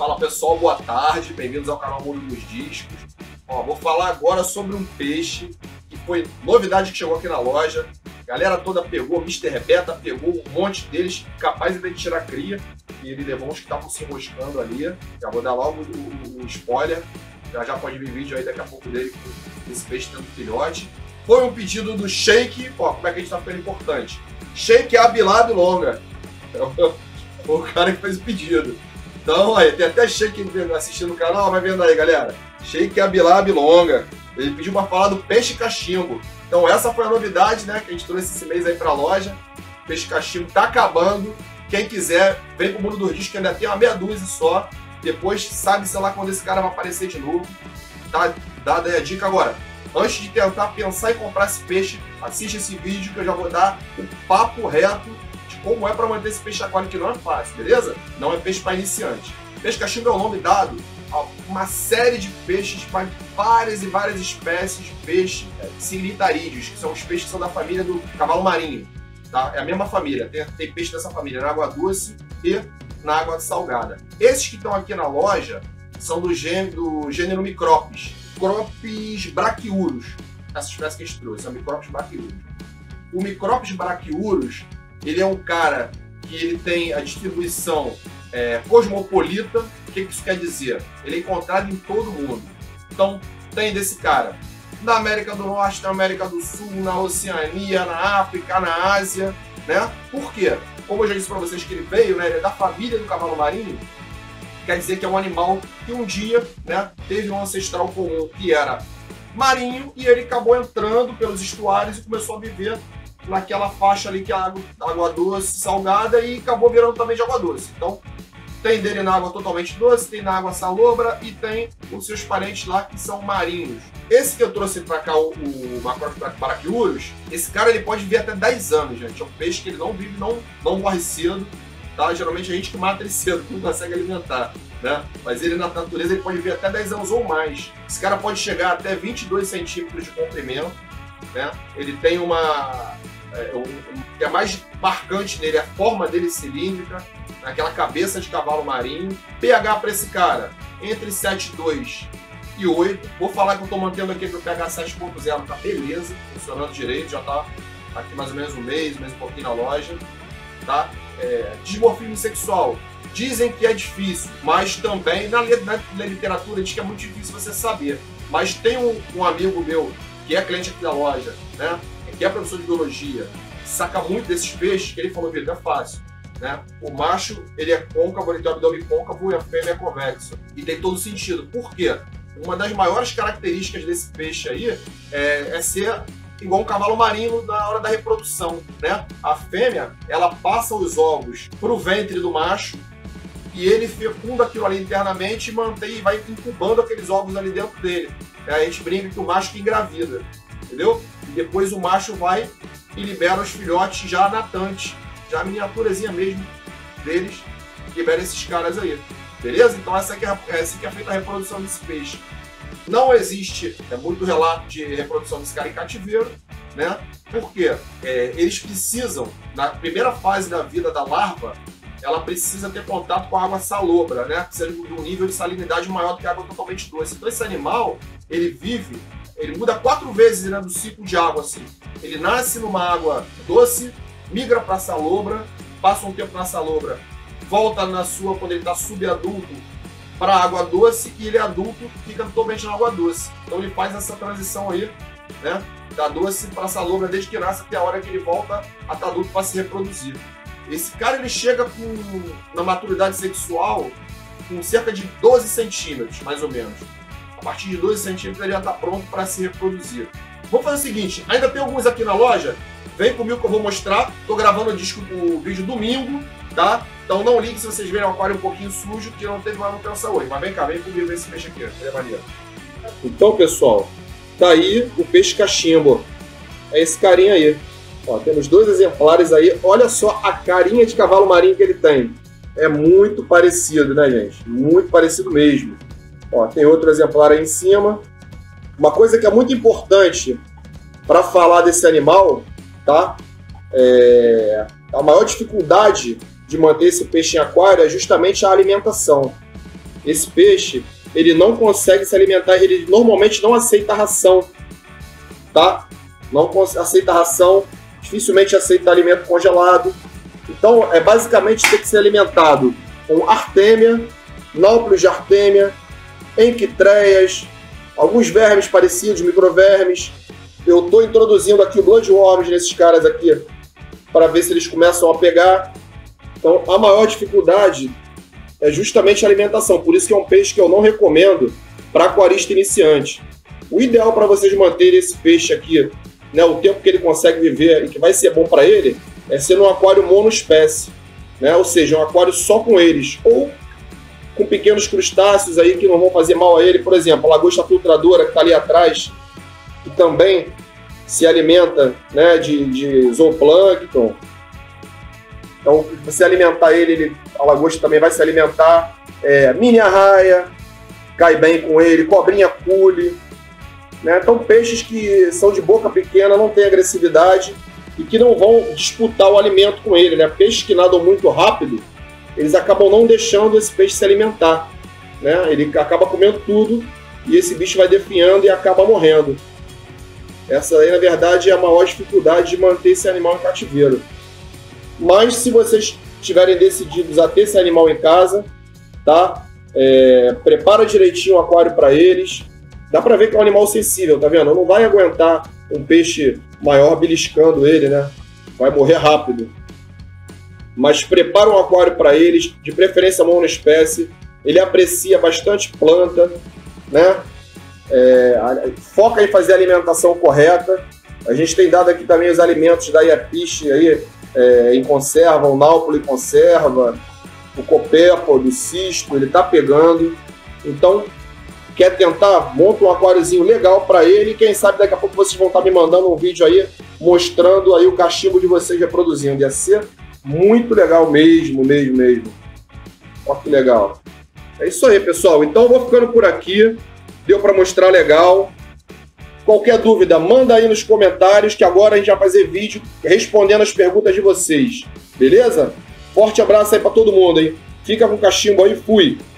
Fala pessoal, boa tarde, bem-vindos ao canal Mundo dos Discos. Ó, vou falar agora sobre um peixe que foi novidade que chegou aqui na loja. A galera toda pegou, Mr. Beta pegou um monte deles, capaz de tirar cria. E ele levou uns que estavam se enroscando ali. Já vou dar logo o spoiler. Já pode vir vídeo aí daqui a pouco dele com esse peixe tendo filhote. Foi um pedido do Sheik. Ó, como é que a gente tá ficando importante? Sheik Abilá Bilonga. Foi o cara que fez o pedido. Então, aí, tem até Sheik assistindo o canal, vai vendo aí, galera. Sheik Abilá Bilonga. Ele pediu pra falar do peixe cachimbo. Então, essa foi a novidade, né, que a gente trouxe esse mês aí pra loja. O peixe cachimbo tá acabando. Quem quiser, vem pro Mundo dos Discos, que ainda tem uma meia dúzia só. Depois, sabe-se lá quando esse cara vai aparecer de novo. Tá dada aí a dica agora. Antes de tentar pensar em comprar esse peixe, assiste esse vídeo que eu já vou dar o papo reto de como é para manter esse peixe aquário, que não é fácil, beleza? Não é peixe para iniciante. Peixe cachimbo é o nome dado a uma série de peixes, várias e várias espécies de peixe sigritarídeos, que são os peixes que são da família do cavalo marinho. Tá? É a mesma família, tem peixe dessa família na água doce e na água salgada. Esses que estão aqui na loja são do gênero Micropes. Micropes brachiurus, essa espécie que a gente trouxe, é o Micropes brachiurus. O Micropes brachiurus, ele é um cara que ele tem a distribuição cosmopolita. O que isso quer dizer? Ele é encontrado em todo mundo. Então, tem desse cara na América do Norte, na América do Sul, na Oceania, na África, na Ásia, né? Por quê? Como eu já disse para vocês que ele veio, né? Ele é da família do cavalo marinho. Quer dizer que é um animal que um dia, né, teve um ancestral comum que era marinho e ele acabou entrando pelos estuários e começou a viver naquela faixa ali que é água doce, salgada, e acabou virando também de água doce. Então, tem dele na água totalmente doce, tem na água salobra e tem os seus parentes lá que são marinhos. Esse que eu trouxe para cá, o Micropes brachiurus, esse cara ele pode viver até 10 anos, gente. É um peixe que ele não vive, não morre cedo. Tá? Geralmente a gente que mata ele cedo, não consegue alimentar, né? Mas ele na natureza ele pode viver até 10 anos ou mais. Esse cara pode chegar até 22 centímetros de comprimento, né? Ele tem o que é mais marcante nele, a forma dele cilíndrica, aquela cabeça de cavalo marinho. pH para esse cara, entre 7,2 e 8. Vou falar que eu estou mantendo aqui no pH 7,0, tá beleza, funcionando direito, já tá aqui mais ou menos um mês e pouquinho na loja, tá? Dimorfismo sexual, dizem que é difícil, mas também na literatura diz que é muito difícil você saber. Mas tem um amigo meu que é cliente aqui da loja, né, que é professor de biologia, saca muito desses peixes, que ele falou que é fácil, né? O macho ele é côncavo, ele tem o abdômen côncavo, e a fêmea é convexo, e tem todo sentido. Por quê? Uma das maiores características desse peixe aí é ser igual um cavalo marinho na hora da reprodução, né? A fêmea, ela passa os ovos pro ventre do macho e ele fecunda aquilo ali internamente e mantém, vai incubando aqueles ovos ali dentro dele. A gente brinca que o macho que engravida, entendeu? E depois o macho vai e libera os filhotes já natantes, já a miniaturazinha mesmo deles, libera esses caras aí, beleza? Então essa aqui é feita a reprodução desse peixe. Não existe muito relato de reprodução desse cara em cativeiro, né? Porque eles precisam, na primeira fase da vida da larva, ela precisa ter contato com a água salobra, né? Precisa de um nível de salinidade maior do que a água totalmente doce. Então esse animal, ele muda 4 vezes, né, do ciclo de água, assim. Ele nasce numa água doce, migra para a salobra, passa um tempo na salobra, volta quando ele está subadulto, para a água doce, e ele é adulto, fica totalmente na água doce. Então ele faz essa transição aí, né, da doce para a salobra desde que nasce até a hora que ele volta a estar adulto para se reproduzir. Esse cara ele chega na maturidade sexual com cerca de 12 centímetros, mais ou menos. A partir de 12 centímetros ele já está pronto para se reproduzir. Vamos fazer o seguinte, ainda tem alguns aqui na loja, vem comigo que eu vou mostrar. Estou gravando o vídeo domingo, tá? Então não ligue se vocês verem o aquário um pouquinho sujo, que não teve manutenção hoje. Mas vem cá, vem comigo ver esse peixe aqui, ele é maneiro. Então, pessoal, tá aí o peixe cachimbo. É esse carinha aí. Ó, temos 2 exemplares aí. Olha só a carinha de cavalo marinho que ele tem. É muito parecido, né, gente? Muito parecido mesmo. Ó, tem outro exemplar aí em cima. Uma coisa que é muito importante para falar desse animal, tá? A maior dificuldade de manter esse peixe em aquário é justamente a alimentação. esse peixe, ele não consegue se alimentar, ele normalmente não aceita ração, tá? Não aceita ração, dificilmente aceita alimento congelado. Então, basicamente tem que ser alimentado com artêmia, náuplios de artêmia, enquitreias, alguns vermes parecidos, microvermes. Eu estou introduzindo aqui o bloodworms nesses caras aqui, para ver se eles começam a pegar. Então, a maior dificuldade é justamente a alimentação. Por isso que é um peixe que eu não recomendo para aquarista iniciante. O ideal para vocês manterem esse peixe aqui, né, o tempo que ele consegue viver e que vai ser bom para ele, é ser num aquário monoespécie, né? Ou seja, um aquário só com eles, ou com pequenos crustáceos aí que não vão fazer mal a ele. Por exemplo, a lagosta filtradora que está ali atrás, que também se alimenta, né, de zooplâncton. Então, se você alimentar ele, a lagosta também vai se alimentar. Mini arraia, cai bem com ele, cobrinha cule, né? Então, peixes que são de boca pequena, não tem agressividade e que não vão disputar o alimento com ele, né? Peixes que nadam muito rápido, eles acabam não deixando esse peixe se alimentar, né? Ele acaba comendo tudo e esse bicho vai definhando e acaba morrendo. Essa aí, na verdade, é a maior dificuldade de manter esse animal em cativeiro. Mas se vocês estiverem decididos a ter esse animal em casa, tá? Prepara direitinho o aquário para eles. Dá para ver que é um animal sensível, tá vendo? Não vai aguentar um peixe maior beliscando ele, né? Vai morrer rápido. Mas prepara um aquário para eles, de preferência monoespécie. Ele aprecia bastante planta, né? Foca em fazer a alimentação correta. A gente tem dado aqui também os alimentos da Iapiche aí, em conserva, o náupolo em conserva, o copepo do cisto, ele tá pegando. Então, quer tentar? Monta um aquáriozinho legal para ele e quem sabe daqui a pouco vocês vão estar me mandando um vídeo aí mostrando aí o cachimbo de vocês reproduzindo. Ia ser muito legal mesmo. Olha que legal. É isso aí, pessoal. Então eu vou ficando por aqui. Deu para mostrar legal. Qualquer dúvida, manda aí nos comentários que agora a gente vai fazer vídeo respondendo as perguntas de vocês. Beleza? Forte abraço aí para todo mundo, hein? Fica com o cachimbo aí, fui!